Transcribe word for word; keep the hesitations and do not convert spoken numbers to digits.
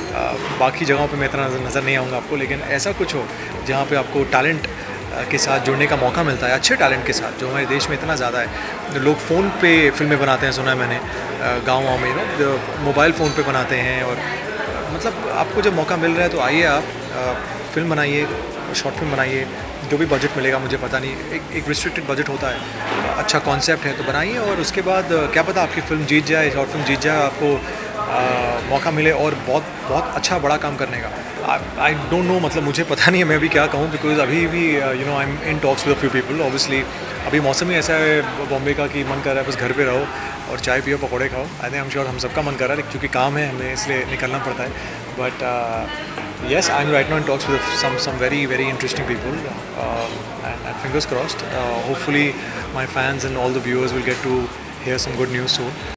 बाकी जगहों पे मैं इतना नज़र नहीं आऊँगा आपको, लेकिन ऐसा कुछ हो जहाँ पे आपको टैलेंट के साथ जुड़ने का मौका मिलता है, अच्छे टैलेंट के साथ, जो हमारे देश में इतना ज़्यादा है। लोग फ़ोन पे फिल्में बनाते हैं, सुना है मैंने, गाँव गाँव में नो मोबाइल फ़ोन पे बनाते हैं, और मतलब आपको जब मौका मिल रहा है तो आइए आप, फिल्म बनाइए, शॉर्ट फिल्म बनाइए, जो भी बजट मिलेगा मुझे पता नहीं, एक एक रिस्ट्रिक्टेड बजट होता है, अच्छा कॉन्सेप्ट है तो बनाइए, और उसके बाद क्या पता आपकी फ़िल्म जीत जाए, शॉर्ट फिल्म जीत जाए, आपको आ, मौका मिले और बहुत बहुत अच्छा बड़ा काम करने का। आई डोंट नो, मतलब मुझे पता नहीं है मैं भी क्या कहूँ, बिकॉज अभी भी you know I am in talks with a few people. Obviously अभी मौसम ही ऐसा है बॉम्बे का कि मन कर रहा है बस घर पे रहो और चाय पियो, पकौड़े खाओ। I think I am sure हम सबका मन कर रहा है, क्योंकि काम है हमें, इसलिए निकलना पड़ता है। But yes, I am right now in talks with some some very very interesting people, and fingers crossed, hopefully my fans and all the viewers will get to hear some good news soon.